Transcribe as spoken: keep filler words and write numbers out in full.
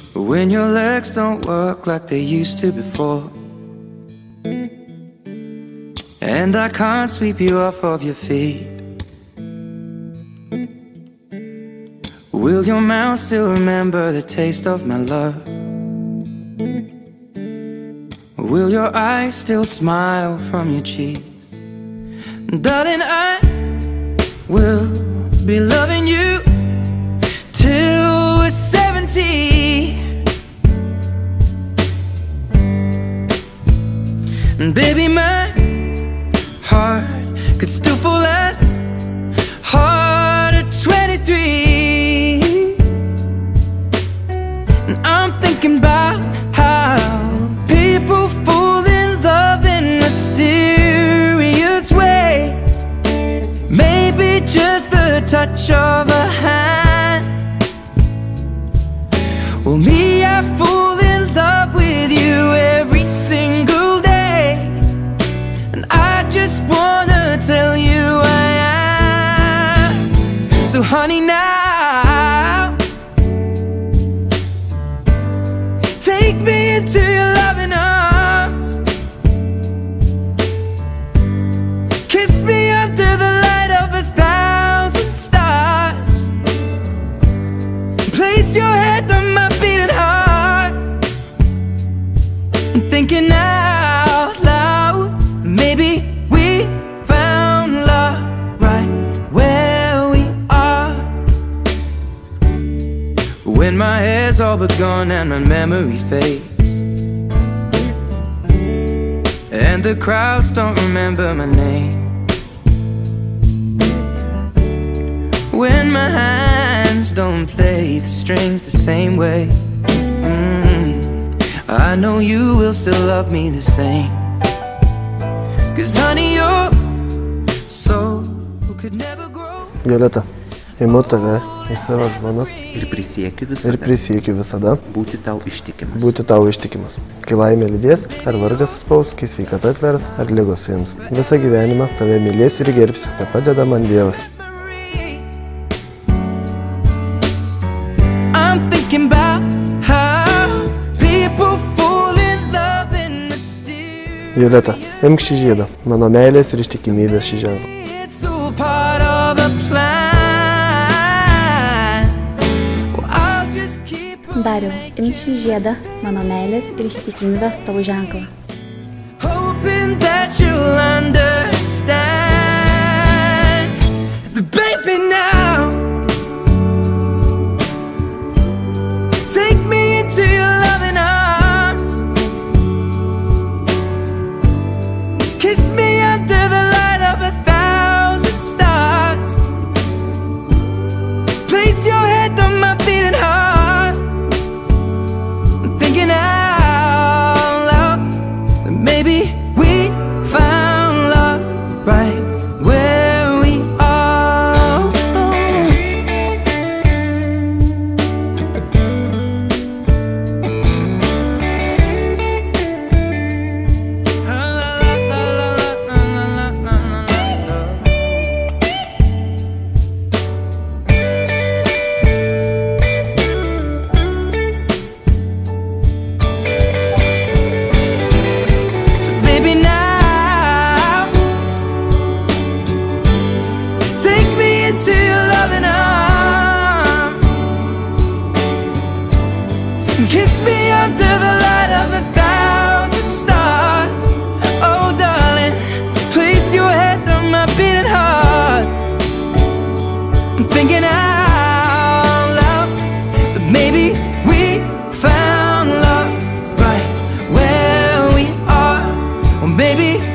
when your legs don't work like they used to before, and I can't sweep you off of your feet. Will your mouth still remember the taste of my love? Will your eyes still smile from your cheeks? Darling, I will be loving you till we're seventy. And baby, my heart could still fall as hard at twenty-three. And I'm thinking about how people fall in love in mysterious ways. Maybe just the touch of a hand. Well, me, I fall in love with you every single day, and I just wanna tell you I am. So honey, now take me into your loving arms. Kiss me under the light of a thousand stars. Place your head on my beating heart. I'm thinking out loud, maybe we found love right where we are. When my hair's all but gone and my memory fades, and the crowds don't remember my name, when my hands don't play the strings the same way, mm, I know you will still love me the same. Cause honey, your soul could never grow. Violeta, imu tave į savo žmonas ir prisiekiu ir visada prisiekiu visada būti tau ištikimas. būti tau ištikimas. Kai laimė lydės, ar vargas suspaus, kai sveikata atvers, ar ligos suims. Visą gyvenimą tave mylėsiu ir gerbsiu, te padeda man Dievas. I'm thinking about how people fall in love in mysterious. Violeta, imk šį žiedą, mano meilės ir ištikimybės šį ženklą. It's all part of a plan. Well, I'll just keep on Dariau, imk šį žiedą, mano meilės ir ištikimybės tavo ženklą. hoping that you'll understand. But baby, now take me into your loving arms. Kiss me under the light of a thousand stars. Place your head on my beating heart. I'm thinking out loud that maybe we found love right where we are. So baby, now take me into your loving arms. Kiss me under the light of a thousand stars. Oh darling, place your head on my beating heart. I'm thinking out loud that maybe we found love right where we are. Or maybe